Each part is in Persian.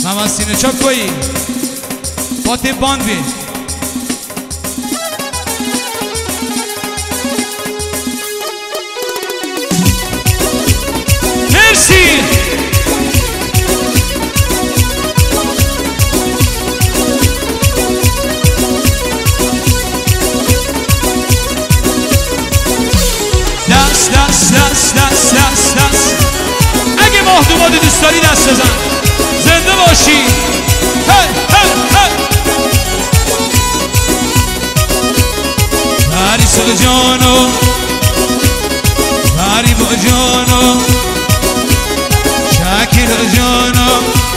محمد سینه چاپ کوئی فاطم باندوی مرسی دست دست دست دست دست دست اگه مهدومات دوست داری دست بزن زنده باشی هی هی هی پریسا جانو پریبا جانو شکیلا جانو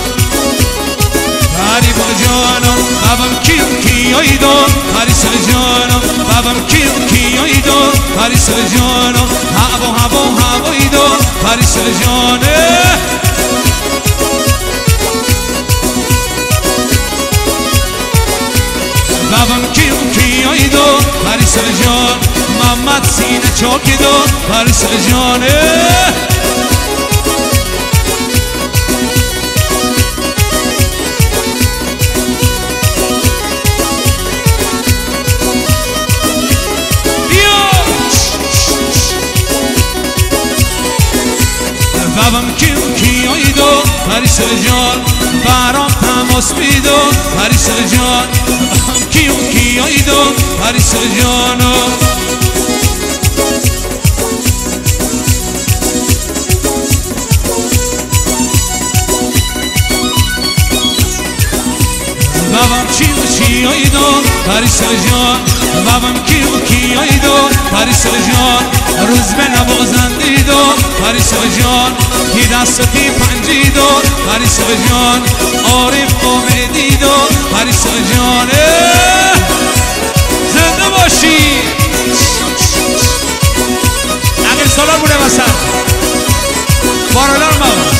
پریبا جانو بابم کیو کیایی دو پریسا جانو بابم کیو کیایی دو پریسا جانو هوایی دو پریسا جانه بابم کیو کیایی دو پریسا جان محمد سینه چاکی دو پریسا جانه بابم کیو کیایی دو پریسا جان برام تماس بیدو پریسا جان بابم کیو کیایی دو پریسا جانو بابم کیو کیایی دو پریسا جان بابم کیو کیایی دو پریسا جان روز به نوازندی دو پریسا جان کی دستی پنجی دو پریسا جان عارف امیدی دو پریسا جان زنده باشی اگر سالار بوده مثلا بارالار ماما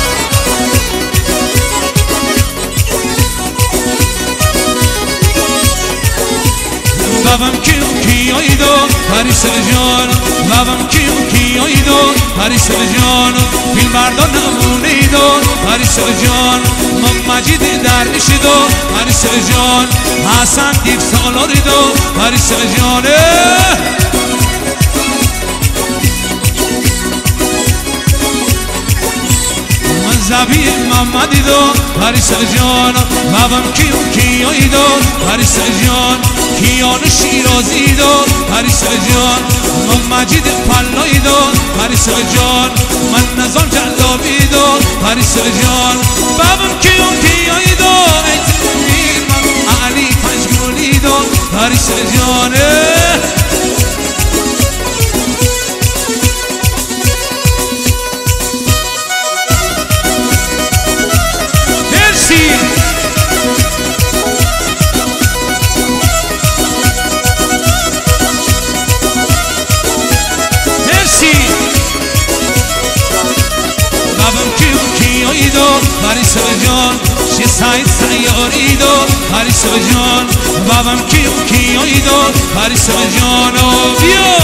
بابم کیو کیایی دو پریسا جان بابم کیو کیایی دو پریسا جان فیلم بردار نمونی دو پریسا جان مجید درویشی دو پریسا جان حسن دیو سالاری دو پریسا جان زبی محمدی دو پریسا جان بابم کیو کیایی دو پریسا جان کیان شیرازی دو پریسا جان مجید پلایی دو پریسا جان من نظام جلابی دو پریسا جان بابم کیو کیایی دو ایتمیر من علی پشگولی دو پریسا جان پریسا جان شی سعید سیاری دو پریسا جان بابم کیو کیایی دو پریسا جان بیا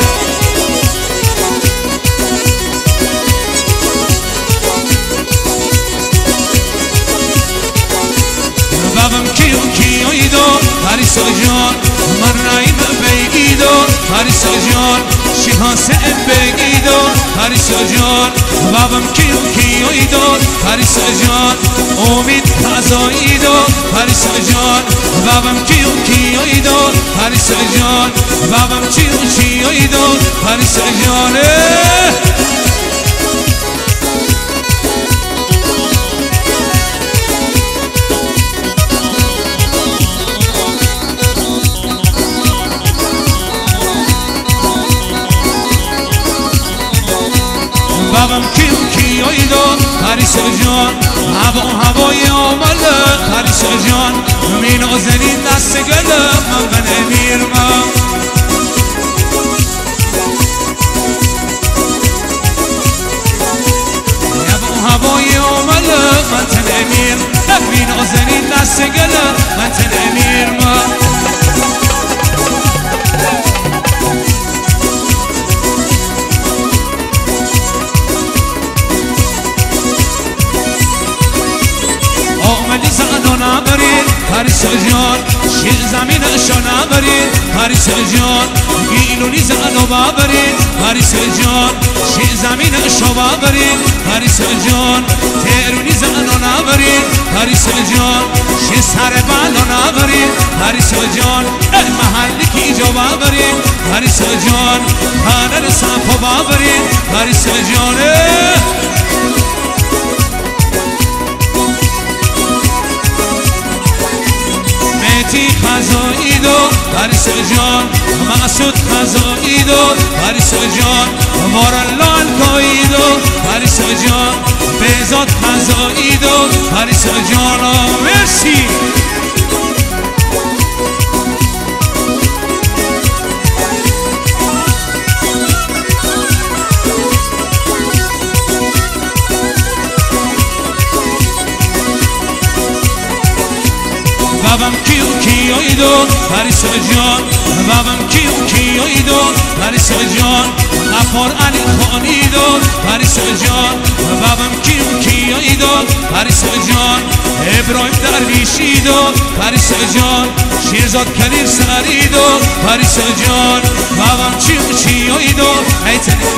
بابم کیو کیایی دو پریسا جان من رعیم بیگی دو پریسا جان شیحاسه بگی دو پریسا جان بابم کیو کیایی دو پریسا جان امید فضایی دو پریسا جان بابم کیو کیایی دو پریسا جان بابم کیو کیایی دو پریسا جان بابم کیو کیایی دو پریسا جان هوای آماله پریسا جان می نازنین دست گلم من به نمیرمم هوای آماله من تنمیر می نازنین دست گلم من تنمیرمم جان شیر زمین شنا برین پاریس جان گیلونی زنو بابرین پاریس جان شیر زمین شوا برین پاریس جان تهرونی زنو نبرین پاریس جان شیر سر بالو نبرین پاریس جان محلی کی جو بابرین پاریس جان خانه صفو بابرین پاریس جان خزایی دو پاریس جان مسعود خزایی دو پاریس جان مارالان کوی دو پاریس جان بهزاد خزایی دو پاریس جان مرسی بابام کیوی دو پاریس جان بابام کیوی دو پاریس جان غفار علی خانی دو پاریس جان بابام کیوی دو پاریس جان ابراهیم درویشی دو پاریس جان شیرزاد کلیر سری دو پاریس جان بابام کیوی دو ایتن